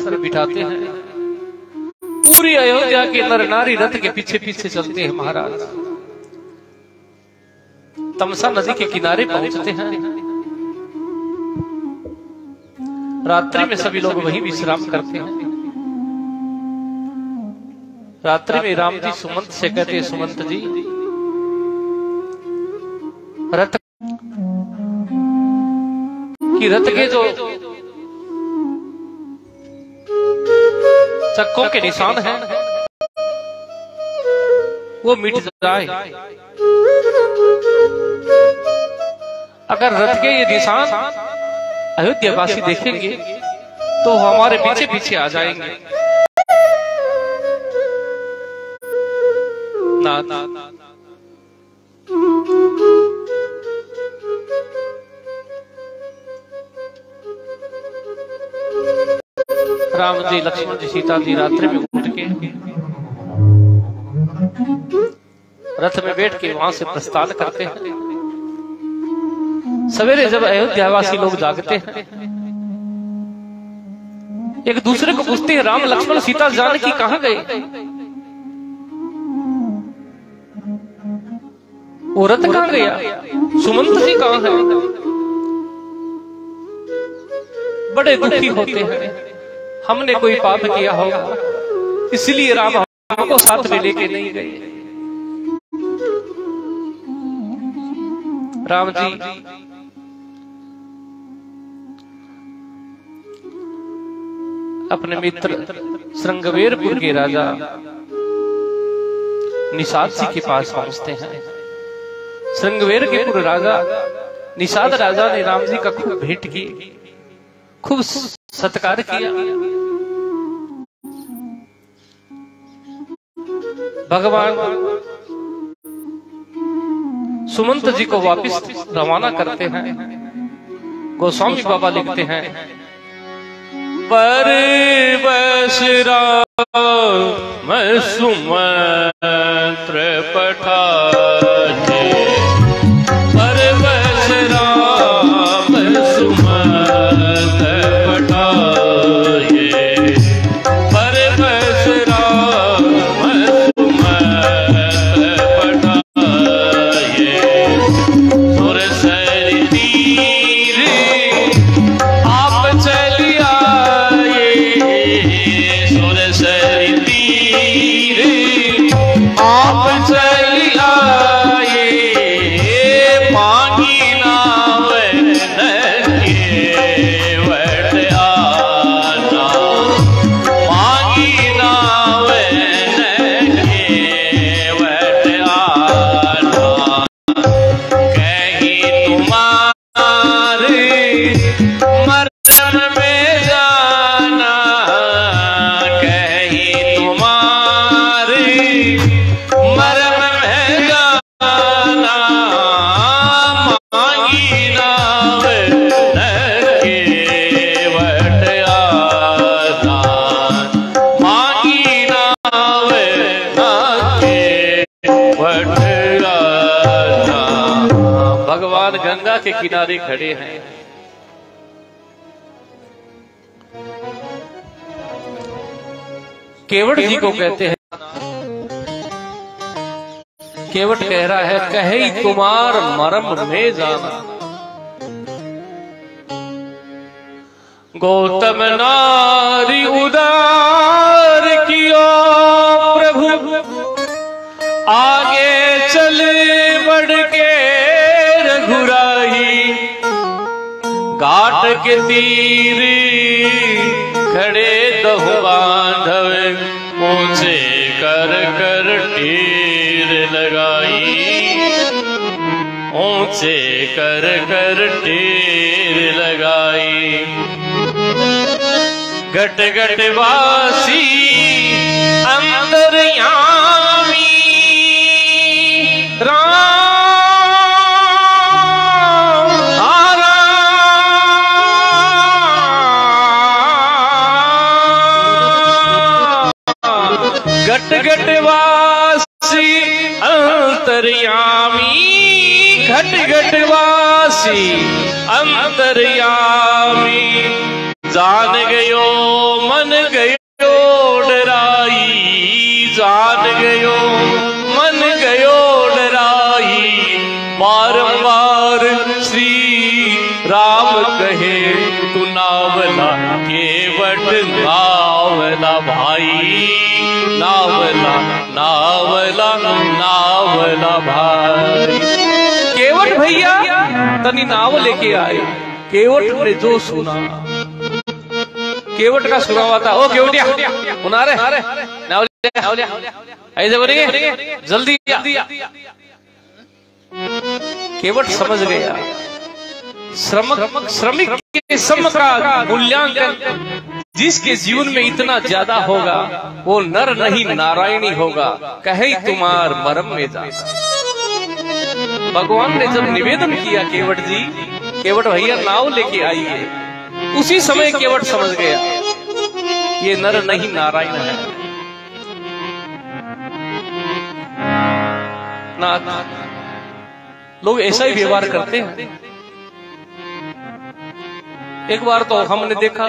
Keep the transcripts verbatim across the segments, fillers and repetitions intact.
रथ में बिठाते हैं। पूरी अयोध्या के नर नारी रथ के पीछे पीछे चलते हैं महाराज। तमसा नदी के किनारे पहुंचते हैं। रात्रि में सभी लोग वहीं विश्राम करते हैं। रात्रि में राम जी सुमंत से कहते हैं, सुमंत जी रथ की रथ के जो चक्कों के निशान हैं वो मिट जाए। अगर रथ के ये निशान अयोध्यावासी देखेंगे तो हमारे पीछे पीछे आ जाएंगे। ना, ना, ना, ना। राम जी, लक्ष्मण जी, सीता जी रात्रि में उठ के रथ में बैठ के वहां से प्रस्थान करते हैं। सवेरे जब अयोध्यावासी लोग जागते हैं, एक दूसरे को पूछते हैं, राम लक्ष्मण सीता जानकी कहां गए? वो रथ कहां गया? सुमंत जी कहां है? बड़े दुखी होते हैं, हमने कोई पाप किया होगा इसलिए राम हमको साथ में लेके नहीं गए। राम जी अपने मित्र श्रृंगवेरपुर के राजा निषाद जी के पास पहुंचते हैं। श्रृंगवेर के पुर राजा निषाद राजा ने राम जी का खूब भेंट की, खूब सत्कार किया। भगवान सुमंत जी को वापस रवाना करते हैं। गोस्वामी बाबा लिखते हैं, पर बसरा मैं सुमंत्र पठाए, पर बसरा मैं सुमंत्र पठाए, पर बसरा मैं सुमंत्र पठाए। सुर सर तीर आप चलिए, आप चली आए, मांगी नाव के वट आना, मांगी नाव के वट आना। कहीं तुम्हारे मरण में जाना, कहीं तुम्हारे मरम में जाना, मांगी नाव के वट आना, मांगी नाव के वट आना। भगवान गंगा के किनारे खड़े हैं। केवट जी को कहते हैं, केवट कह रहा है, कहे कुमार मरम में जाना। गौतम नारी उदार कियो प्रभु, आगे चले बढ़ के रघुराई। घाट के तीर खड़े दो बांधव, ऊंचे कर कर तीर लगाई, ऊंचे कर कर तीर लगाई। घट घट वासी अंतर्यामी राम घट घट वासी अंतर्यामी, घट घट वासी अंतर्यामी। जान गयो मन गयो डराई, जान गयो मन गयो डराई, बारंबार श्री राम कहे तू नावला केवट नावला भाई, नावला नावला नावला भाई। केवट भैया तनी नाव लेके आए। केवट ने जो सुना, केवट का सुना हुआ था, ओ केवटिया सुना रे नाव ले, ऐसे बोलेंगे जल्दी। केवट समझ गया श्रमिक श्रमिक के श्रम का मूल्यांकन जिसके जीवन में इतना ज्यादा होगा वो नर नहीं नारायणी होगा, कहे तुम्हार मरम में जा। भगवान ने जब निवेदन किया केवट जी, केवट भैया नाव लेके आइए, उसी समय केवट समझ गया ये नर नहीं नारायण है। नाथ लोग ऐसा ही व्यवहार करते हैं। एक बार तो हमने देखा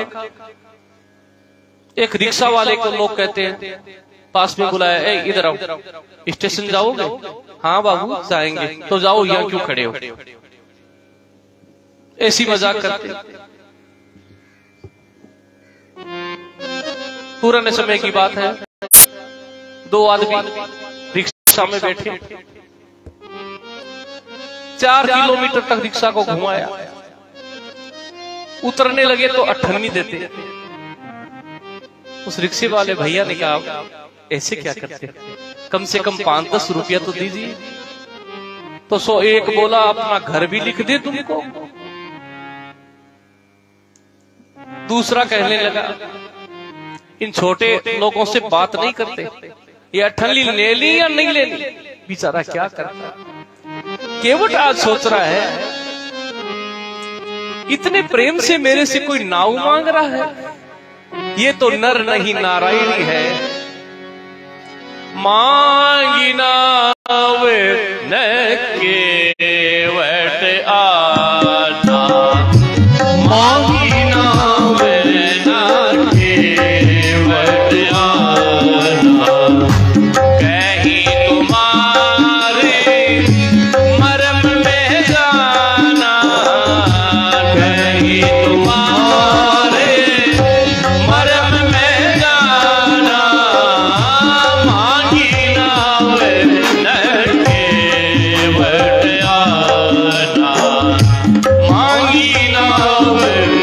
एक रिक्शा वाले को लोग कहते हैं, पास में बुलाया, ए इधर आओ, स्टेशन जाओगे? हाँ बाबू जाएंगे। तो जाओ, यहाँ क्यों खड़े हो? ऐसी मजाक करते। पुराने समय की बात है, दो आदमी रिक्शा में बैठे, चार किलोमीटर तक रिक्शा को घुमाया, उतरने लगे तो अठन्नी देते। उस रिक्शे वाले भैया ने कहा ऐसे क्या करते, कम से कम पांच दस रुपया तो दीजिए। तो सो एक बोला अपना घर भी लिख दे तुमको। दूसरा कहने लगा इन छोटे लोगों से बात नहीं करते, ये अठन्नी ले ली या नहीं ले ली, बेचारा क्या करता। केवट आज सोच रहा है इतने प्रेम से मेरे से कोई नाव मांग रहा है, ये तो नर नहीं नारायणी है। मांगी नाव न केवट आना, मांगी नाव न केवट आना, कहीं तुम्हारे मरम में जाना, कहीं तुम्हारे मरम में जाना, मांगी नाव न केवट आना, मांगी नाव।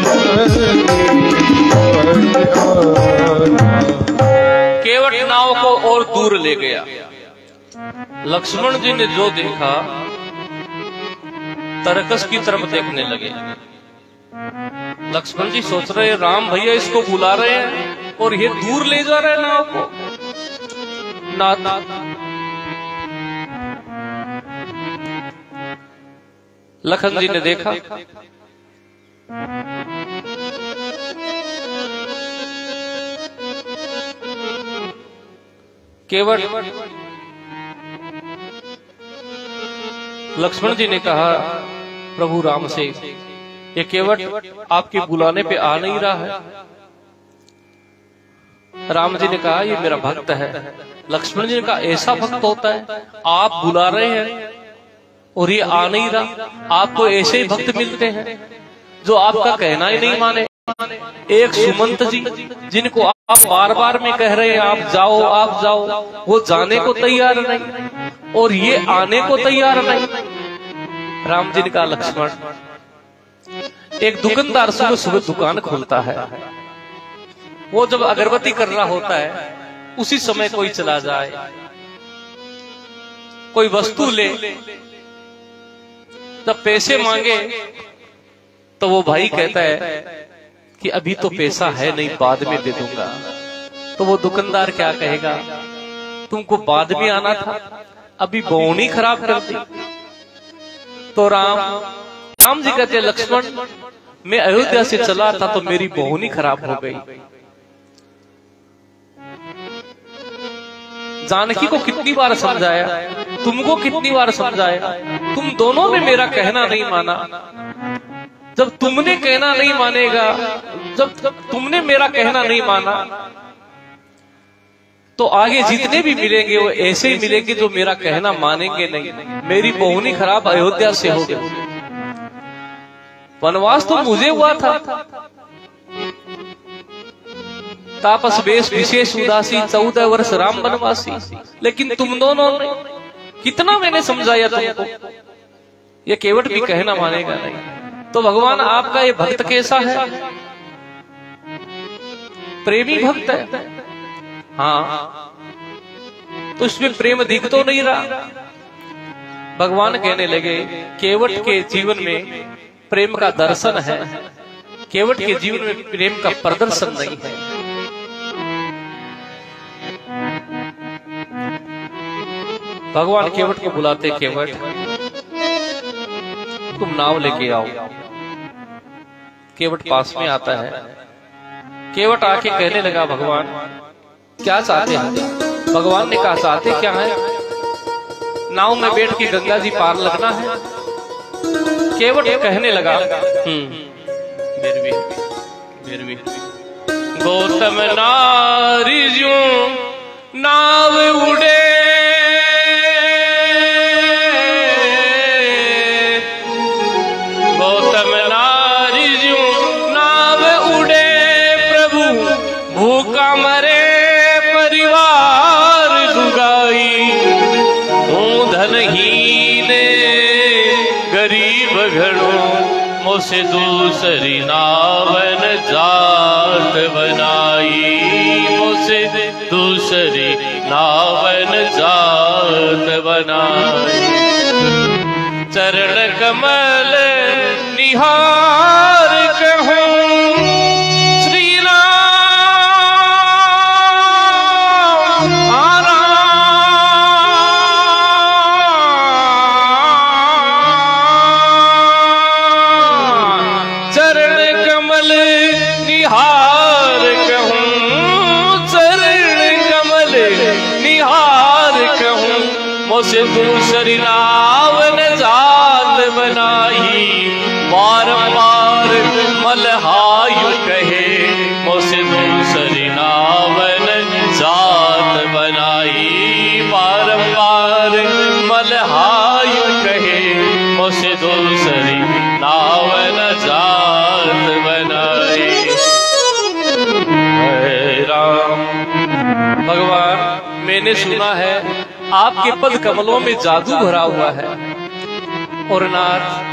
केवट नाव को और दूर ले गया। लक्ष्मण जी ने जो देखा तरकस की तरफ देखने लगे। लक्ष्मण जी सोच रहे राम भैया इसको बुला रहे हैं और ये दूर ले जा रहे हैं नाव को। नाथ लखन जी ने देखा केवट, लक्ष्मण जी ने कहा प्रभु राम से, ये केवट आपके बुलाने पे आ नहीं रहा है। राम जी ने कहा ये मेरा भक्त है। लक्ष्मण जी ने कहा ऐसा भक्त होता है, आप बुला रहे हैं और ये आ नहीं रहा। आपको ऐसे ही भक्त मिलते हैं जो आपका कहना ही नहीं माने। एक सुमंत जी जिनको आप बार बार में कह रहे हैं आप जाओ आप जाओ, वो जाने को तैयार नहीं और ये आने को तैयार नहीं। राम जी ने कहा लक्ष्मण, एक दुकानदार सुबह सुबह दुकान खोलता है, वो जब अगरबत्ती कर रहा होता है उसी समय कोई चला जाए, कोई वस्तु ले, जब पैसे मांगे तो वो भाई कहता है कि अभी तो पैसा है नहीं, बाद में दे दूंगा। तो वो दुकानदार क्या कहेगा, तुमको बाद में आना था, अभी बोनी खराब कर दी। तो राम राम जी कहते लक्ष्मण, मैं अयोध्या से चला था तो मेरी बोनी खराब हो गई। जानकी को कितनी बार समझाया, तुमको कितनी बार समझाया, तुम दोनों ने मेरा कहना नहीं माना। जब तुमने कहना नहीं मानेगा, जब तुमने मेरा कहना नहीं माना, तो आगे जितने भी मिलेंगे वो ऐसे ही मिलेंगे जो मेरा कहना मानेंगे नहीं। मेरी बहुनी खराब अयोध्या से हो गई। वनवास तो मुझे हुआ था, तापस वेश विशेष उदासी, चौदह वर्ष राम वनवासी। लेकिन तुम दोनों ने कितना मैंने समझाया तुमको, ये केवट भी कहना मानेगा नहीं। तो भगवान आपका ये भक्त कैसा है? प्रेमी भक्त है। हाँ, तो इसमें प्रेम दिख तो नहीं रहा। भगवान कहने लगे केवट के जीवन में प्रेम का दर्शन है, केवट के जीवन में प्रेम का प्रदर्शन नहीं है। भगवान केवट को बुलाते, केवट तुम नाव लेके आओ। केवट पास में आता है। केवट आके कहने लगा भगवान क्या चाहते हैं? भगवान ने कहा चाहते क्या है? नाव में बैठ के गंगा जी पार लगना है। केवट कहने लगा हम्म गौतम नारी ज्यों नाव उड़े, गौतम नारी ज्यों नाव उड़े, प्रभु भूखा मरे परिवार जुगाई, हूँ धनहीन गरीब घड़ो, मोसे दूसरी नावन जात बनाई, मोसे दूसरी नावन जात बनाई। चरण कमल निहार कहूँ, श्री राम आरा चरण कमल निहार कहूँ, चरण कमल निहार कहूँ, मोसे दूसरी नावन जात बनाई, बारंबार मलहायु कहे, मोसे दूसरी नावन जात बनाई, बारंबार मलहायु कहे, मोसे दूसरी नावन जात बनाई। हे राम, भगवान मैंने सुना है आपके पद कमलों में जादू भरा हुआ है। और नाथ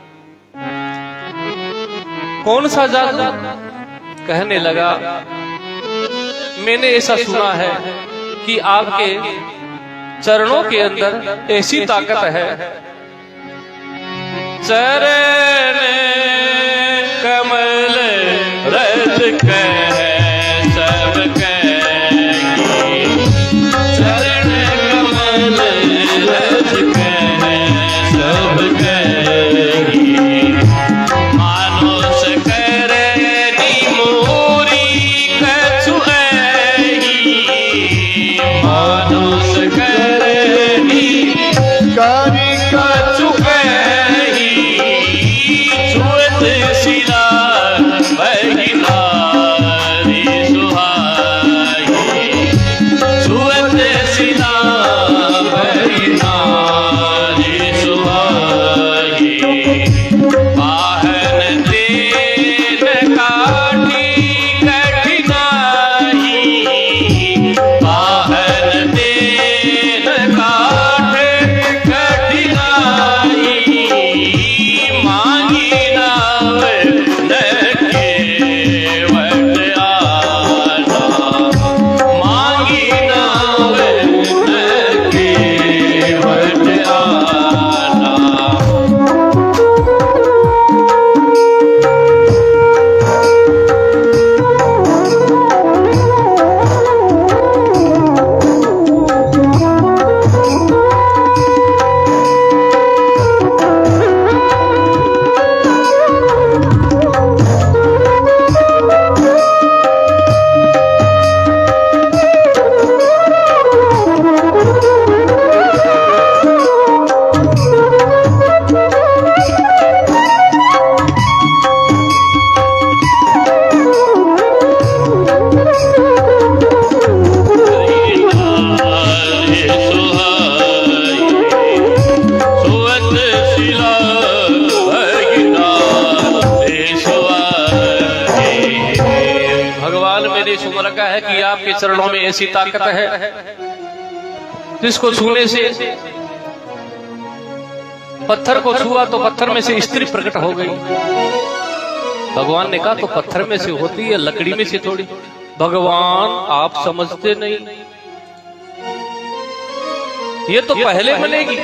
कौन सा जादू? कहने लगा मैंने ऐसा सुना है कि आपके चरणों के अंदर ऐसी ताकत है, चरण कमल रज कह सब कहेगी, चरण कमल रज कह सब कहेगी, मानुष करनी मोरी कछु ऐही, मानुष करनी कारी कछु ऐही, छुए मेरी इस उम्र का है कि आपके चरणों में ऐसी ताकत है जिसको छूने से, पत्थर को छुआ तो पत्थर में से स्त्री प्रकट हो गई। भगवान ने कहा तो पत्थर में से होती है, लकड़ी में से थोड़ी। भगवान आप समझते नहीं, ये तो पहले बनेगी।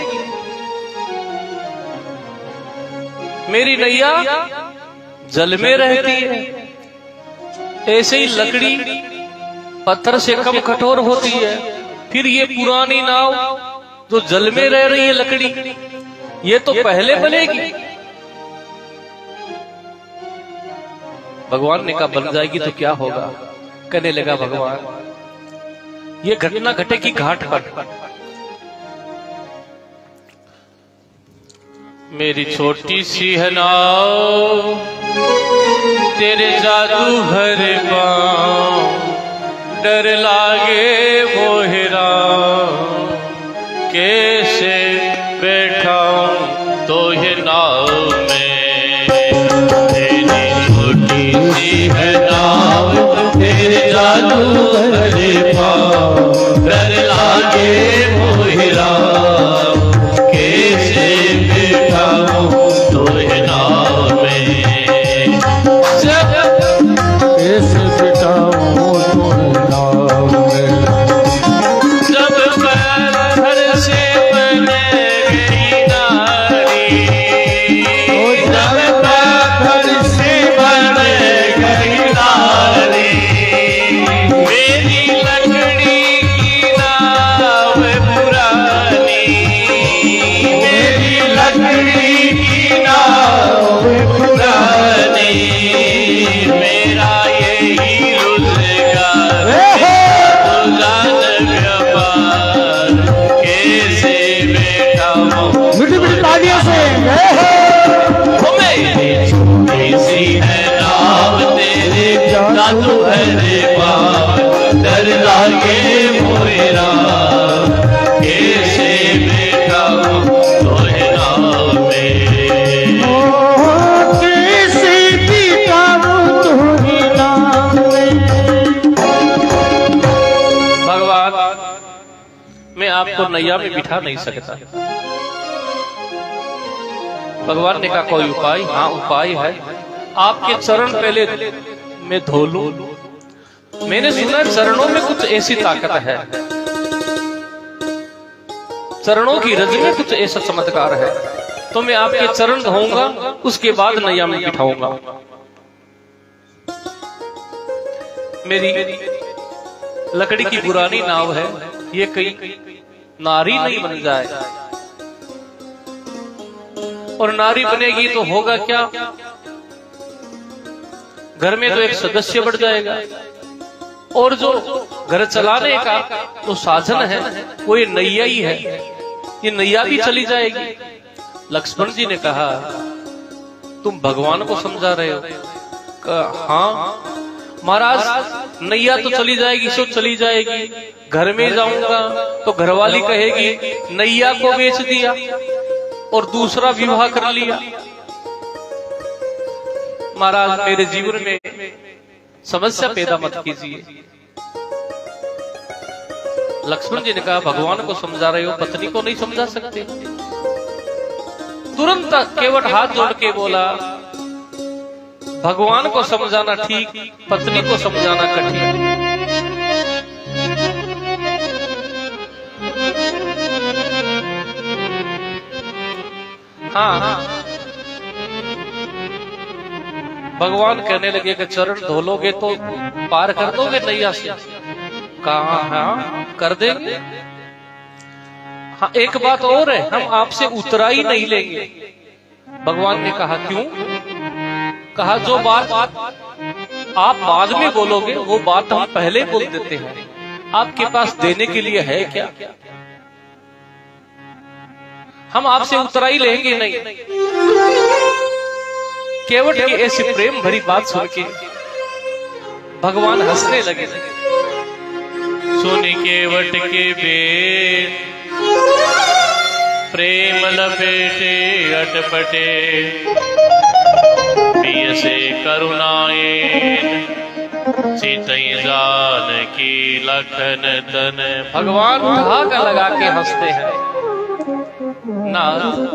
मेरी नैया जल में रहती है, ऐसे ही लकड़ी पत्थर से कम कठोर होती है। फिर ये पुरानी नाव जो जल में रह रही है लकड़ी, ये तो पहले बनेगी। भगवान ने कहा बन जाएगी तो क्या होगा? कहने लगा भगवान ये घटना घटेगी घाट पर। मेरी छोटी सी है नाव तेरे जादू भरे पाँव, डर लागे मोहरा कैसे बैठाऊं तो ये नाव में। मेरी छोटी सी है नाव तेरे जादू भरे पाँव, डर लागे मोहरा कैसे बैठाऊं तो ये नाव में। कैसे बैठाऊं तो ये नाव में। जब पत्थर से बने गई नारी, जब पत्थर से बने गई नारी, मेरी लकड़ी की नाव पुरानी, मेरी लकड़ी की नाव पुरानी, मेरा यही रोजगार रोजाना व्यापार कैसे बैठाऊं। मिठी मिठी तालियों से मेरी छोटी सी है नाव तेरे जादू भरे पाँव, डर लागे मोरा कैसे बैठाऊं तो ये नाव में। कैसे बैठाऊं तो ये नाव में। भगवान मैं आपको नैया में बिठा नहीं सकता। भगवान ने कहा कोई उपाय? हाँ उपाय है, आपके चरण पहले मैं धो लूं। मैंने सुना चरणों में कुछ ऐसी ताकत है, चरणों की रज में कुछ ऐसा चमत्कार है, तो मैं आपके चरण धोऊंगा, उसके बाद नैया में बिठाऊंगा। मेरी लकड़ी की पुरानी नाव है, ये कई नारी नहीं बन जाए, और नारी बनेगी तो होगा क्या? घर में तो एक सदस्य बढ़ जाएगा, और जो घर चलाने का जो साधन है वो ये नैया ही है, ये नैया भी चली जाएगी। लक्ष्मण जी ने कहा तुम भगवान को समझा रहे हो? कहा हाँ महाराज नैया तो चली जाएगी, सो चली जाएगी, घर में जाऊंगा तो घरवाली कहेगी नैया को बेच दिया और दूसरा विवाह कर लिया। महाराज मेरे जीवन में समस्या पैदा मत कीजिए। लक्ष्मण जी ने कहा भगवान को समझा रहे हो, पत्नी को नहीं समझा सकते? तुरंत केवट हाथ जोड़ के बोला भगवान को समझाना ठीक, पत्नी को समझाना कठिन। हाँ भगवान कहने लगे कि चरण धो लोगे तो पार कर दोगे नैया से? कहा हाँ कर देंगे। हाँ एक बात और है, हम आपसे उतराई नहीं लेंगे। भगवान ने कहा क्यों? कहा जो बात आप बाद में बोलोगे वो बात हम पहले बोल देते हैं, आपके पास देने के लिए है क्या? हम आपसे उतराई लेंगे नहीं। केवट की ऐसी प्रेम भरी बात सुन के भगवान हंसने लगे। सुनी केवट के बेट प्रेम लपेटे अटपटे, पिय से करुणाएं सीतई जानकी लखन तन। भगवान ठहाका लगा के हंसते हैं। नाथ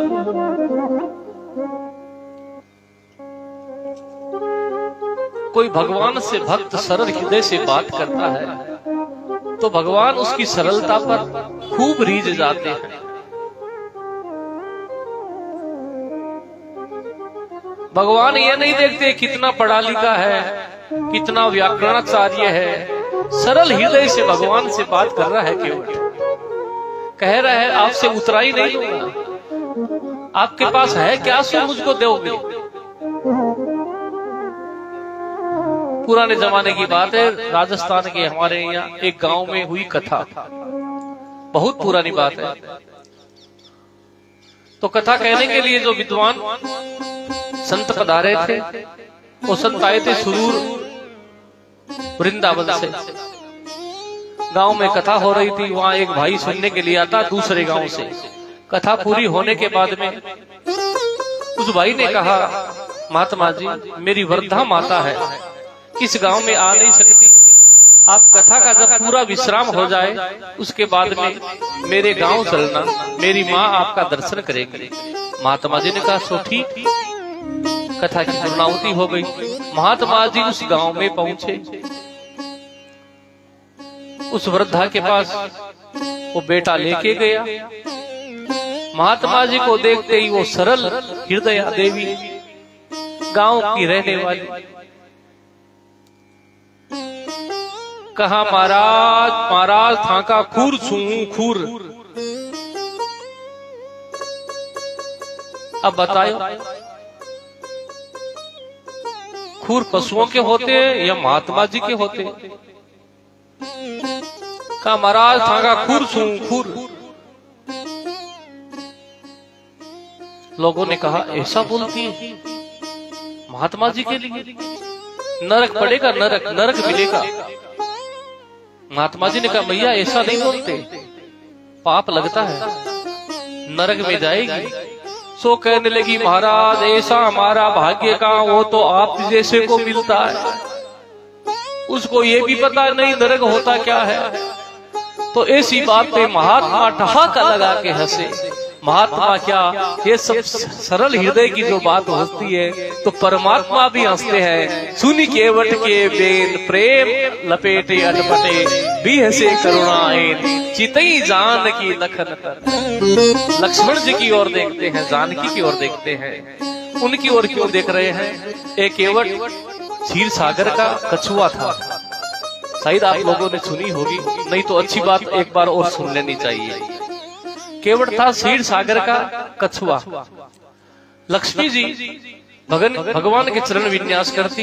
कोई भगवान से भक्त सरल हृदय से बात करता है तो भगवान उसकी सरलता पर खूब रीझ जाते हैं। भगवान ये नहीं देखते कितना पढ़ा लिखा है, कितना व्याकरणाचार्य है। सरल हृदय से भगवान से बात कर रहा है। केवट कह रहा है आपसे उतराई नहीं लूंगा, आपके पास है क्या सो मुझको दोगे। पुराने जमाने की बात है, राजस्थान के हमारे यहाँ एक गांव में हुई कथा, बहुत पुरानी बात है। तो कथा कहने के लिए जो विद्वान संत पधारे थे, वो संत आए थे सुरूर वृंदावन से। गांव में कथा हो रही थी, वहां एक भाई सुनने के लिए आता दूसरे गांव से। कथा पूरी होने के बाद में उस भाई ने कहा, महात्मा जी मेरी वृद्धा माता है, इस गांव में आ नहीं सकती, आप कथा का जब पूरा विश्राम हो जाए उसके बाद में मेरे गांव चलना, मेरी माँ आपका दर्शन करेगी। महात्मा जी ने कहा सो ठीक। कथा की पूर्णाहुति हो गई। महात्मा जी उस गांव में पहुंचे। उस वृद्धा के पास वो बेटा लेके गया। महात्मा जी को देखते ही वो सरल हृदय देवी गांव की रहने वाली कहा, महाराज महाराज थाका खूर छू खूर। अब बताओ खूर पशुओं के होते हैं या महात्मा जी के होते हैं। कहा महाराज थाका खूर छू खूर। लोगों ने कहा ऐसा बोलती है महात्मा जी के लिए नरक पड़ेगा, नरक नरक मिलेगा। महात्मा जी ने कहा भैया ऐसा नहीं बोलते, पाप लगता है, नरक में जाएगी। सो कहने लगी महाराज ऐसा हमारा भाग्य का, वो तो आप जैसे को मिलता है, उसको ये भी पता नहीं नरक होता क्या है। तो ऐसी बात पे महात्मा ठहाका लगा के हंसे। महात्मा क्या, ये सब सरल हृदय की जो बात हंसती है तो परमात्मा भी हंसते हैं। सुनी केवट के बेन प्रेम लपेटे अटपटे, भी हंसे करुणाएं चितई जान की लखन तर। लक्ष्मण जी की ओर देखते हैं, जानकी की ओर देखते हैं। उनकी ओर क्यों देख रहे हैं? एक केवट क्षीर सागर का कछुआ था, शायद आप लोगों ने सुनी होगी, नहीं तो अच्छी बात एक बार और सुन लेनी चाहिए। केवट था क्षीर सागर का कछुआ। लक्ष्मी जी भगन भगवान के चरण विन्यास करती।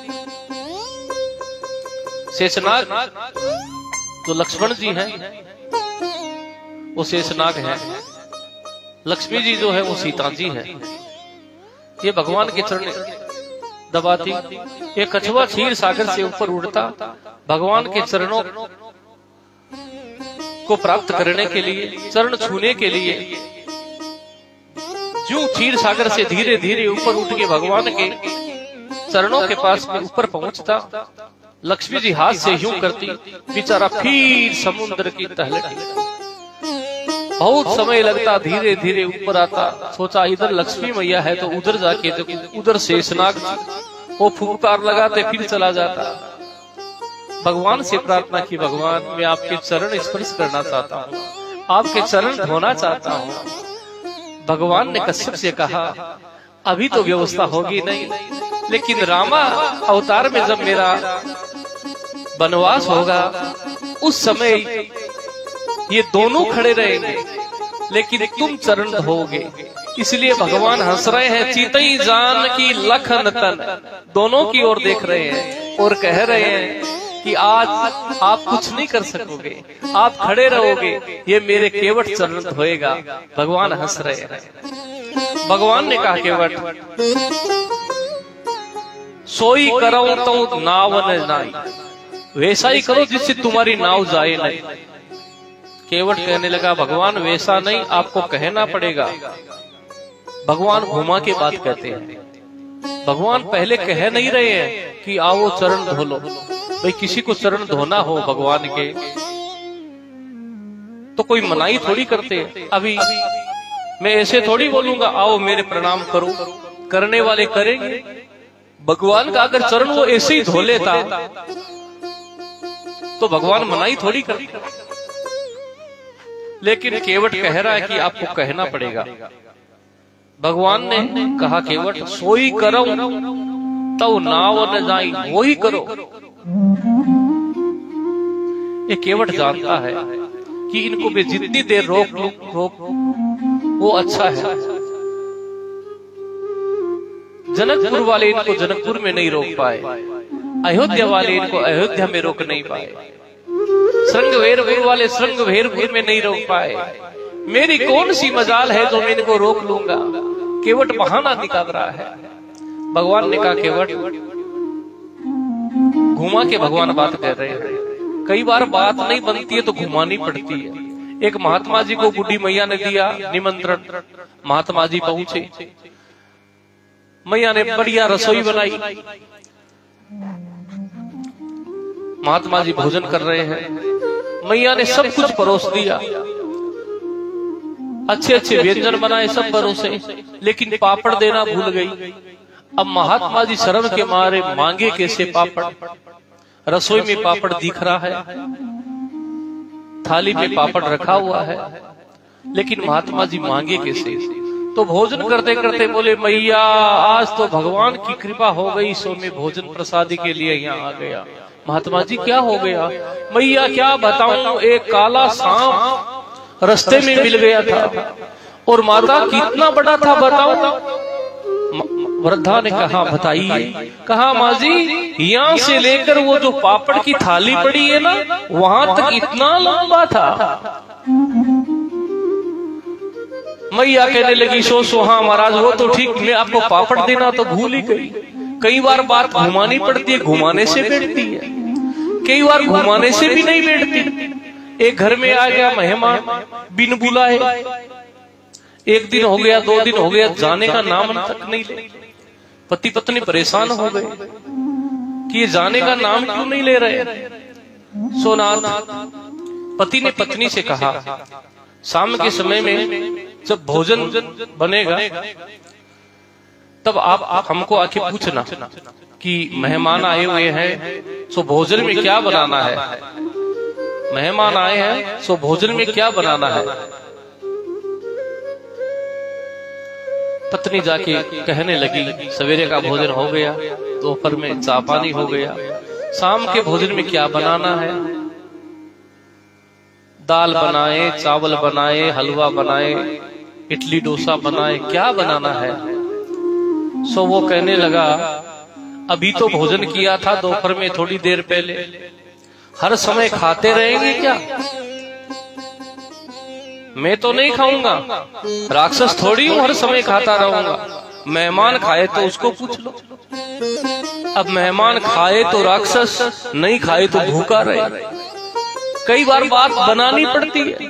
शेषनाग जो लक्ष्मण जी हैं वो शेषनाग हैं, लक्ष्मी जी जो है वो सीता जी है। ये भगवान के चरण दबाती। ये कछुआ क्षीर सागर से ऊपर उड़ता भगवान के चरणों को प्राप्त करने के लिए, चरण छूने के लिए, जो क्षीर सागर से धीरे धीरे ऊपर उठ के भगवान के चरणों के पास में ऊपर पहुंचता। लक्ष्मी जी हाथ से यूं करती, बेचारा फिर समुद्र की तहलटी। बहुत समय लगता, धीरे धीरे ऊपर आता। सोचा इधर लक्ष्मी मैया है तो उधर जाके देखो, उधर शेषनाग वो फुफकार लगाते फिर चला जाता। भगवान से प्रार्थना की, भगवान मैं आपके चरण स्पर्श करना चाहता हूँ, आपके चरण धोना चाहता हूँ। भगवान ने कश्यप से कहा अभी तो व्यवस्था होगी नहीं, लेकिन रामा अवतार में जब मेरा वनवास होगा उस समय ये दोनों खड़े रहेंगे, लेकिन तुम चरण धोगे। इसलिए भगवान हंस रहे हैं, चितई जान की लखन तन, दोनों की ओर देख रहे हैं और कह रहे हैं कि आज आप कुछ नहीं कर सकोगे, आप खड़े रहोगे, ये मेरे केवट चरण धोएगा। भगवान हंस रहे हैं। भगवान ने कहा केवट सोई करो तो नाव न नाई, वैसा ही करो जिससे तुम्हारी नाव जाए नहीं। केवट कहने लगा भगवान वैसा नहीं, आपको कहना पड़ेगा। भगवान घुमा के बात कहते हैं। भगवान पहले कह नहीं रहे हैं कि आओ चरण धो लो, भाई किसी को चरण धोना हो भगवान के तो कोई मनाही थोड़ी करते हैं। अभी मैं ऐसे थोड़ी बोलूंगा आओ मेरे प्रणाम करो, करने वाले करेंगे। भगवान का अगर चरण वो ऐसे ही धो लेता तो भगवान मनाही थोड़ी करते। लेकिन केवट कह रहा है कि आपको कहना पड़ेगा। भगवान ने कहा केवट सोई करो तो नाव न जाई, वो ही करो। ये केवट जानता है कि इनको भी जितनी देर रोक लूं रोक वो अच्छा है। जनकपुर वाले इनको जनकपुर में नहीं रोक पाए, अयोध्या वाले इनको अयोध्या में रोक नहीं पाए, श्रृंगवेरपुर वाले श्रृंगवेरपुर में नहीं रोक पाए। मेरी कौन सी मजाल है जो मैं इनको रोक लूंगा। केवट बहाना निकाल रहा है। भगवान ने कहा केवट, घुमा के भगवान बात कर रहे हैं। कई बार बात नहीं बनती है तो घुमानी पड़ती है। एक महात्मा जी को बूढ़ी मैया ने दिया निमंत्रण, महात्मा जी पहुंचे, मैया ने बढ़िया रसोई बनाई, महात्मा जी भोजन कर रहे हैं। मैया ने सब कुछ परोस दिया, अच्छे अच्छे व्यंजन बनाए, सब परोसे, लेकिन पापड़ देना भूल गई। अब महात्मा जी शर्म के मारे मांगे कैसे पापड़। रसोई में पापड़ दिख रहा है, थाली में पापड़ रखा हुआ है, लेकिन महात्मा जी मांगे कैसे। तो भोजन करते करते बोले मैया आज तो भगवान की कृपा हो गई, सो मैं भोजन प्रसादी के लिए यहाँ आ गया। महात्मा जी क्या हो गया। मैया क्या बताऊं, एक काला सांप रास्ते में मिल गया था और माता कितना बड़ा था बताओ। वृद्धा ने कहा बताइए। कहा माँ जी यहाँ से लेकर वो जो पापड़ की थाली पड़ी है ना वहां तक इतना लंबा था। मैया कहने लगी सो सो हाँ महाराज वो तो ठीक, मैं आपको पापड़ देना तो भूल ही गई। कई बार बात घुमानी पड़ती है, घुमाने से बैठती है, कई बार घुमाने से भी नहीं बैठती। एक घर में आ गया मेहमान बिन बुलाए, एक दिन हो गया, दो दिन हो गया, जाने का नाम तक नहीं ले। पति पत्नी परेशान हो गए कि ये जाने का नाम क्यों नहीं ले रहे। सोनाथ पति ने पत्नी से कहा शाम के समय में जब भोजन बनेगा तब आप, आप हमको आके पूछना कि मेहमान आए हुए हैं सो भोजन में क्या बनाना है। मेहमान आए हैं सो भोजन में क्या बनाना है। पत्नी जाके कहने लगी सवेरे का भोजन हो गया, दोपहर में चाय पानी हो गया, शाम के भोजन में क्या बनाना है। दाल बनाए, चावल बनाए, हलवा बनाए, इडली डोसा बनाए, क्या बनाना है। सो वो कहने लगा अभी तो भोजन किया था दोपहर में थोड़ी देर पहले, हर समय खाते रहेंगे क्या। मैं तो नहीं खाऊंगा, राक्षस थोड़ी हूं हर समय खाता रहूंगा। मेहमान खाए तो उसको पूछ लो। अब मेहमान खाए तो राक्षस, नहीं खाए तो भूखा रहे। कई बार बात बनानी पड़ती है।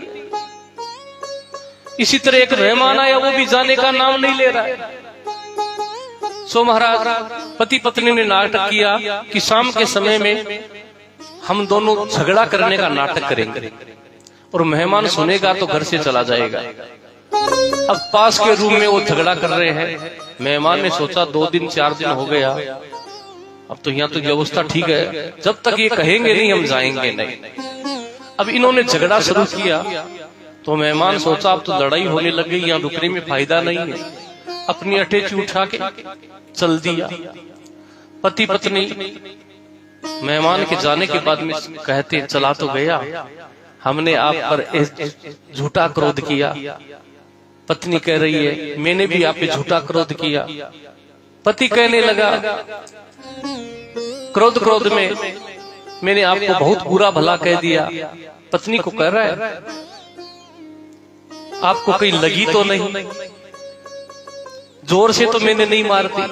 इसी तरह एक मेहमान आया, वो भी जाने का नाम नहीं ले रहा है। सो महाराज पति पत्नी ने नाटक किया कि शाम के समय में हम दोनों झगड़ा करने का नाटक करेंगे और मेहमान सुनेगा तो घर से चला जाएगा। अब पास के रूम में वो झगड़ा कर रहे हैं। मेहमान ने सोचा दो दिन चार दिन हो गया, अब तो यहाँ तो व्यवस्था ठीक है, जब तक ये कहेंगे नहीं हम जाएंगे नहीं। अब इन्होंने झगड़ा शुरू किया तो मेहमान सोचा अब तो लड़ाई होने लग गई, यहाँ रुकने में फायदा नहीं है। अपनी अटैची उठा के चल दिया। पति पत्नी मेहमान के जाने के बाद में कहते चला तो गया, हमने आप पर झूठा क्रोध किया। पत्नी कह रही है मैंने भी आप पे झूठा क्रोध किया। पति कहने लगा क्रोध क्रोध में मैंने आपको बहुत बुरा भला कह दिया। पत्नी को कह रहा है आपको कहीं लगी तो नहीं, जोर से तो मैंने नहीं मारती।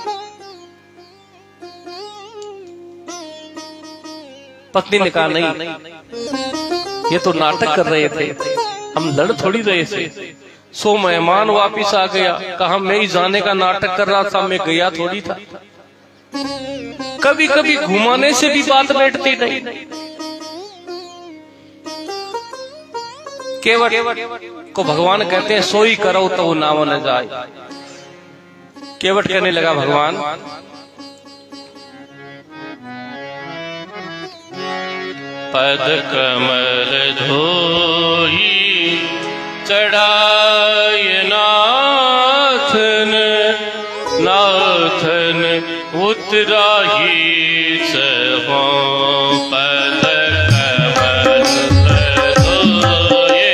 पत्नी ने कहा नहीं, ये तो नाटक कर रहे थे, हम लड़ थोड़ी रहे थे। सो मेहमान वापिस आ गया, कहा मैं ही जाने का नाटक कर रहा था, मैं गया थोड़ी था। कभी कभी घुमाने से भी बात बैठती नहीं। केवट को भगवान कहते हैं सोई करो तो वो नाम न जाए। केवट कहने लगा भगवान पद कमल धोई चढ़ाए नाथन, नाथन उतराही सहो। पद कमल धोई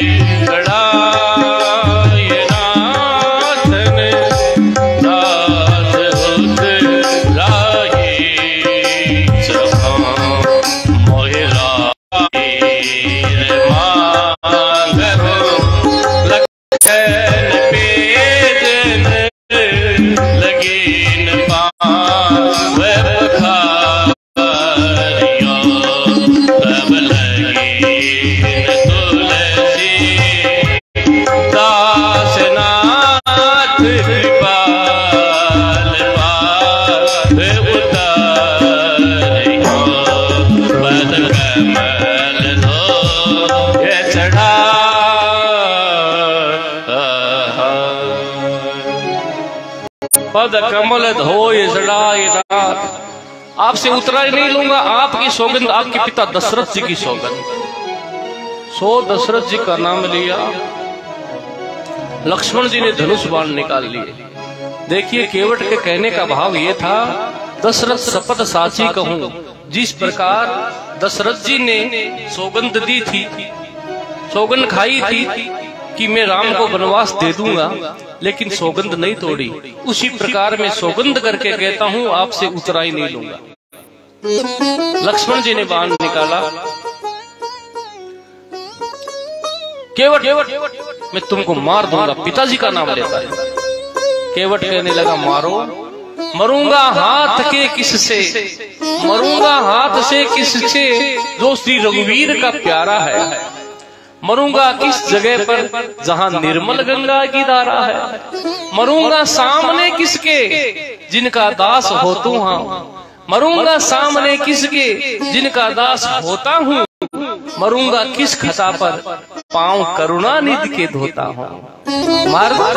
चढ़ाए नाथन, नाथ उतराही सहो। मोहिरा पद कमल धोए जड़ाए नाथ, आपसे उतरा ही नहीं लूंगा। आपकी सौगंध, आपके पिता दशरथ जी की सौगंध। सो दशरथ जी का नाम लिया, लक्ष्मण जी ने धनुष बाण निकाल लिए। देखिए केवट के कहने का भाव ये था, दशरथ शपथ साची कहूं। जिस प्रकार दशरथ जी ने सौगंध दी थी, सौगंध खाई थी कि मैं राम को वनवास दे दूंगा, लेकिन सौगंध नहीं तोड़ी, उसी प्रकार मैं सौगंध करके कहता हूं आपसे उतरा ही नहीं लूंगा। लक्ष्मण जी ने बाण निकाला। केवट मैं तुमको मार दूंगा, पिताजी का नाम लेता है। केवट कहने लगा मारो, मरूंगा हाथ के किससे, मरूंगा हाथ से किससे जो श्री रघुवीर का प्यारा है। मरूंगा किस जगह पर जहां निर्मल गंगा की धारा है। मरूंगा सामने किसके जिनका दास हो तू, हाँ मरूंगा सामने किसके जिनका दास होता हूँ। मरूंगा किस खता पर पांव करुणा निधि के धोता हूँ। मार मार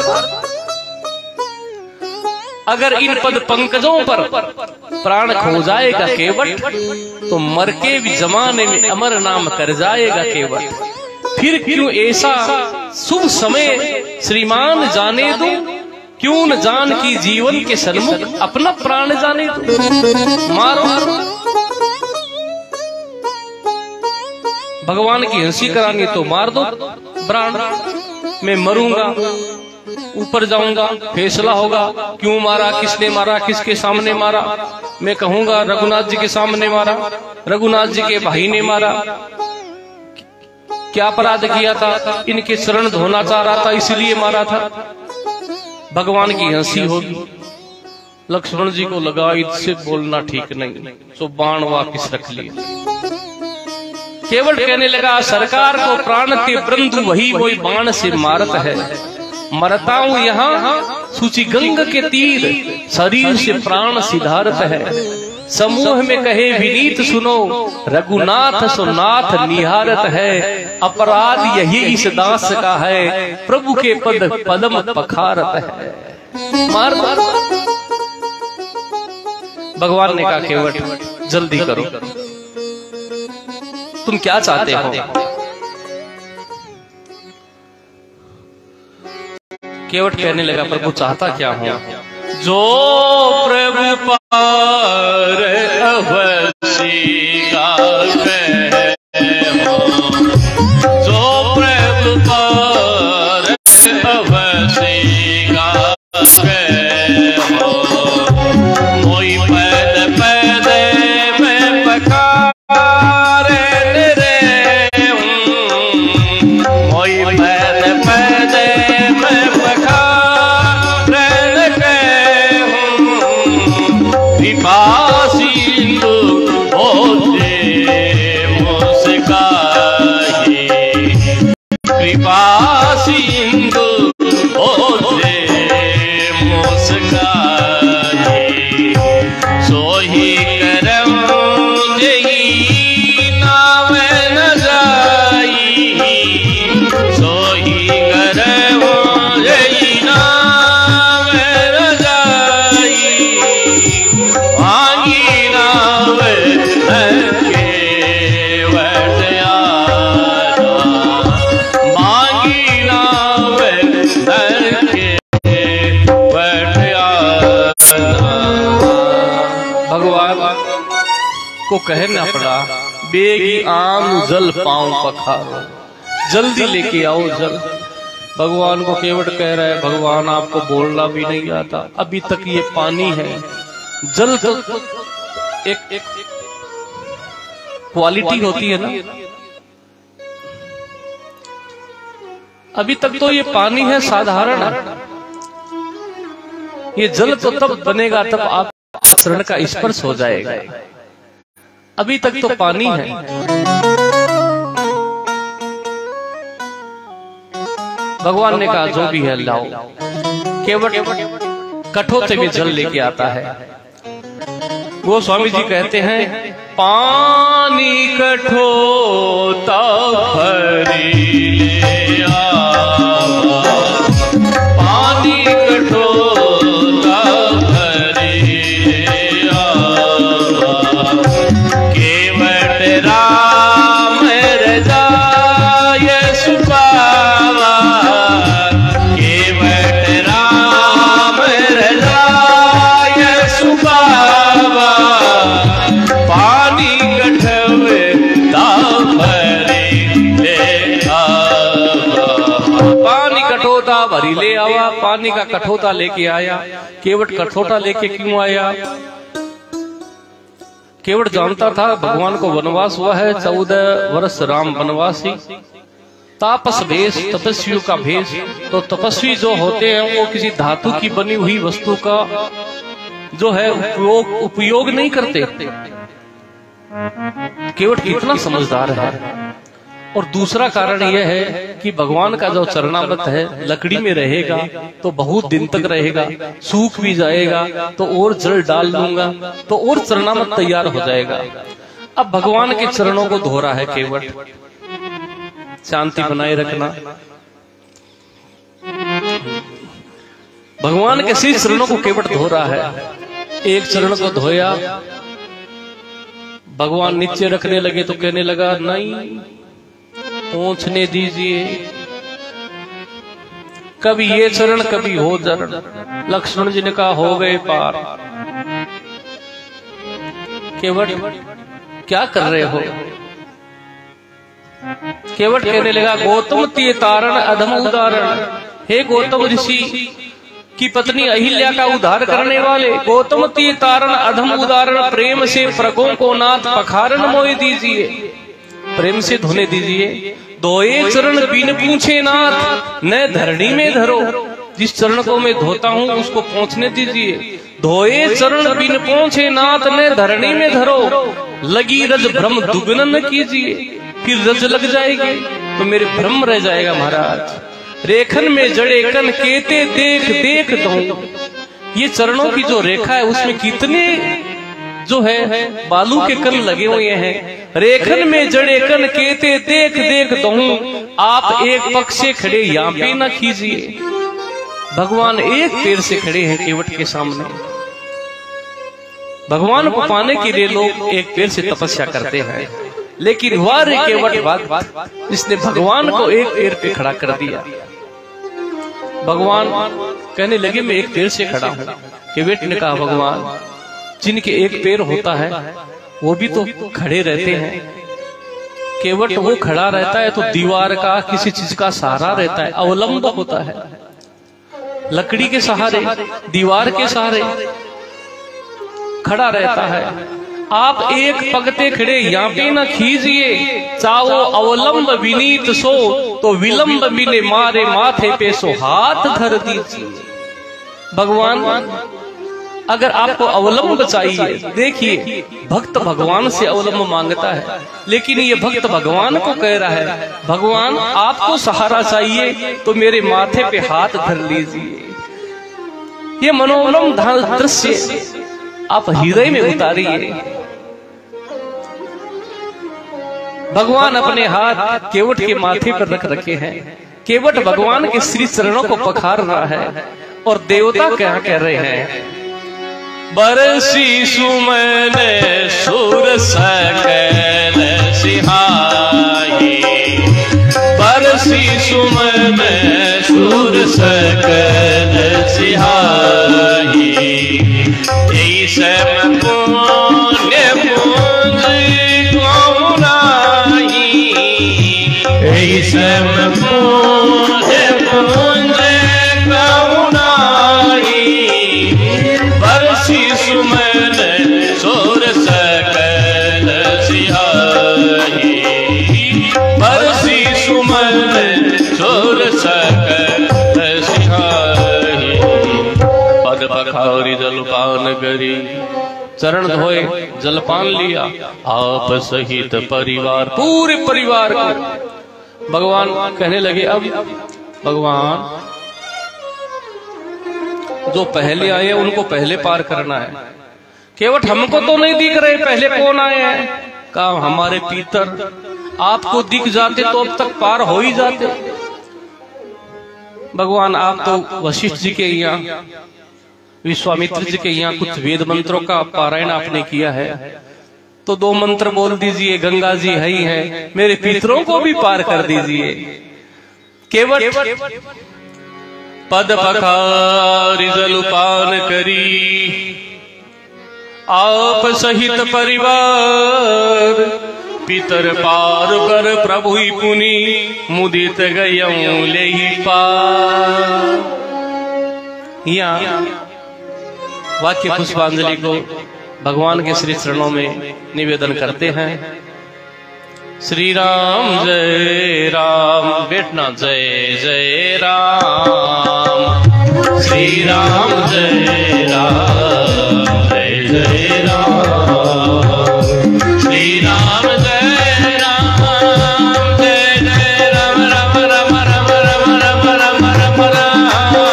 अगर इन पद पंकजों पर प्राण खो जाएगा केवट, तो मर के भी जमाने में अमर नाम कर जाएगा केवट। फिर क्यों ऐसा शुभ समय श्रीमान जाने दो, क्यों न जान की जीवन के सन्मुख अपना प्राण जाने दो। मारो भगवान की हंसी करानी तो मार दो प्राण। मैं मरूंगा, ऊपर जाऊंगा, फैसला होगा क्यों मारा, किसने मारा, किसके सामने मारा। मैं कहूंगा रघुनाथ जी के सामने मारा, रघुनाथ जी के भाई ने मारा। क्या अपराध किया था, इनके शरण धोना चाह रहा था इसलिए मारा था। भगवान की हंसी होगी। लक्ष्मण जी को लगा इससे बोलना ठीक नहीं, सो बाण वापिस रख लिया। केवट कहने लगा सरकार को प्राण के बंधु वही वही बाण से मारत है। मरता हूं यहाँ सूची गंग के तीर, शरीर से प्राण सिधारत है। समूह में कहे विनीत सुनो, रघुनाथ सुनाथ निहारत है। अपराध यही इस दास का है, प्रभु के पद पदम पखारत है। मार मार भगवान ने कहा केवट जल्दी करो, तुम क्या चाहते हो। केवट कहने लगा प्रभु चाहता क्या हूं। जो प्रभु पार अवसी का हो, जो प्रभु पार अवसी का हो। मोई पैद पैद में पकारे रे, मोई पैद पैद में पकारे रे। कृपासिंधु होते मुस्काई, कृपासिंधु होते मुस्काई। को कहना पड़ा, बेगी आम जल पांव पखारो, जल्दी लेके आओ जल। भगवान को केवट कह रहा है, भगवान आपको बोलना भी नहीं आता, अभी तक ये पानी है, जल तो एक एक क्वालिटी होती है ना, अभी तक तो ये पानी है साधारण है, ये जल तो तब बनेगा तब आप चरण का स्पर्श हो जाएगा, अभी तक तो पानी है। भगवान ने कहा जो भी है लाओ। केवट कठोते में जल लेके आता है। वो स्वामी जी कहते हैं, पानी कठोता भरी ले आवा, पानी कठोता भरी ले आवा, केवट राम रजाए सुपावा, केवट राम रजाए सुपावा, पानी कठोता भरी ले आवा, पानी कठोता भरी ले आवा। पानी का कठोता लेके आया। केवट कठोता लेके क्यों आया? केवट जानता था भगवान को वनवास हुआ है, चौदह वर्ष राम वनवासी, तापस भेष, तपस्वियों का भेष। तो तपस्वी जो होते हैं वो किसी धातु की बनी हुई वस्तु का जो है उपयोग उपयोग नहीं करते। केवट कितना समझदार है। और दूसरा कारण यह है कि भगवान का जो चरणामृत है लकड़ी में रहेगा तो बहुत दिन तक रहेगा, सूख भी जाएगा तो और जल डाल दूंगा तो और चरणामृत तैयार हो जाएगा। अब भगवान के चरणों को धो रहा है केवट, शांति बनाए रखना। भगवान के शीश चरणों को केवट धो रहा है। एक चरण को धोया, भगवान नीचे रखने लगे तो कहने लगा, नहीं पहुंचने दीजिए, कभी ये चरण कभी हो चरण। लक्ष्मण जी ने कहा, हो गए पार। केवट क्या कर रहे हो? केवट कहने लगा, गौतम तीय तारण अधम उदाहरण। हे गौतम ऋषि की पत्नी अहिल्या का उद्धार करने वाले, गौतम तीय तारण अधम उदाहरण, प्रेम से प्रगों को नाथ पखारन मोय दीजिए, प्रेम से धोने दीजिए। धोए चरण बिन पूछे नाथ न धरणी में धरो, जिस चरण को मैं धोता हूँ उसको पहुँचने दीजिए। धोए चरण बिन पहुँचे नाथ न धरणी में धरो, लगी रज भ्रम दुगुन न कीजिए, फिर रज लग जाएगी तो मेरे भ्रम रह जाएगा महाराज। रेखन में जड़े कन केते देख देख दो, ये चरणों की जो रेखा है उसमें कितने जो है बालू के कण लगे हुए हैं। रेखन में जड़े कन केते देख देख दहूं, आप एक पक्ष से खड़े यहाँ पे न कीजिए। भगवान एक पैर से खड़े हैं केवट के सामने। भगवान को पाने के लिए लोग एक पैर से तपस्या करते हैं, लेकिन वह केवट बात इसने भगवान को एक पैर पे खड़ा कर दिया। भगवान कहने लगे, मैं एक पैर से खड़ा हूँ। केवट ने कहा, भगवान जिनके एक पैर होता है वो भी तो खड़े रहते हैं। केवट वो खड़ा रहता है तो दीवार का किसी चीज का सहारा रहता है, अवलंब होता है, लकड़ी के सहारे, दीवार के सहारे खड़ा रहता है। आप एक पगते खड़े यहाँ पे न खींचिए, चाहो अवलंब विनीत सो, तो विलंब बिने मारे माथे पे सो हाथ धर दीजिए। भगवान अगर आपको अवलंब चाहिए, देखिए भक्त भगवान से अवलंब मांगता है, लेकिन ये भक्त भगवान को कह रहा है, भगवान आपको सहारा चाहिए तो मेरे माथे पे हाथ धर लीजिए। ये मनोरम दृश्य आप हृदय में उतारिए। भगवान अपने हाथ केवट के माथे पर रख रखे हैं। केवट भगवान के श्री चरणों को पखार रहा है और देवता क्या कह रहे हैं, बरसी सुमन सुर सकल सिहाई, बरसी सुमन सुर सकल सिहाई, जैसे पुण्य पुंज प्रेम पूजे पूजे करुणाई बरसी सुमन सोर सकल सिहाई बरसी सुमन सोर सकल सिहाई पद पखारी जलपान करी चरण धोए जलपान लिया आप सहित परिवार पूरे परिवार को भगवान कहने लगे अब भगवान जो पहले आए उनको पहले पार करना है केवट हमको तो नहीं दिख रहे पहले कौन आए हैं कहा हमारे पितर आपको दिख जाते तो अब तक पार हो ही जाते भगवान आप तो वशिष्ठ जी के यहाँ विश्वामित्र जी के यहाँ कुछ वेद मंत्रों का पारायण आपने किया है तो दो मंत्र बोल दीजिए गंगा जी है ही है मेरे पितरों को भी पार कर दीजिए केवल पद पखारी जलपान करी आप सहित परिवार पितर पार कर प्रभु पुनि मुदित गयं ले पार यहाँ वाक्य पुष्पांजलि को भगवान के श्री चरणों में निवेदन करते हैं। श्री राम जय राम बैठना जय जय राम श्री राम जय राम जय जय राम श्री राम जय राम जय जय राम राम राम राम राम राम राम राम राम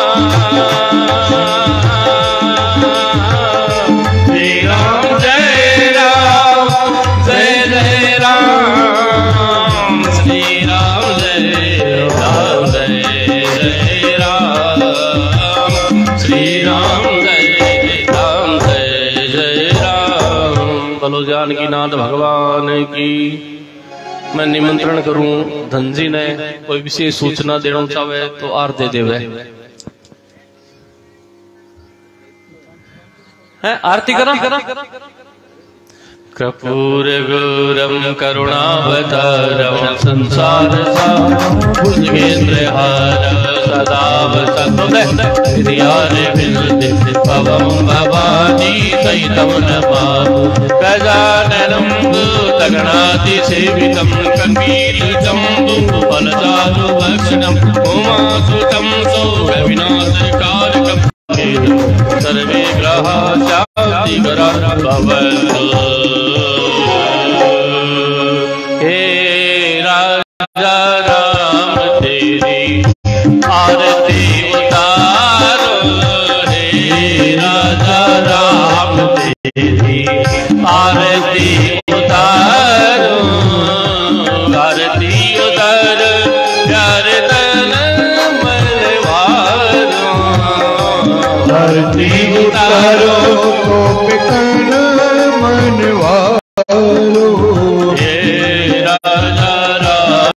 जानकी नाथ भगवान की। मैं निमंत्रण करूं धनजी ने कोई विशेष सूचना देना चाहे तो आर दे देवे है आरती करा कर्पूर गौरम करुणावतारम संसार सार सदा पवम भवानी सहितं नमामि गजाननं भूतगणाति सेवितं कपिलजम्बू फलचारुभक्षणं उमासुतं सौरविनाशकारकं सर्वे ग्रहा शान्तिकरा भवन्तु। हे राजा राम तेरी आरती उतारो हे राजा राम तेरी आरती उतारो आरती उतार प्यारे तन मरवारो आरती उतारो तन मनवारो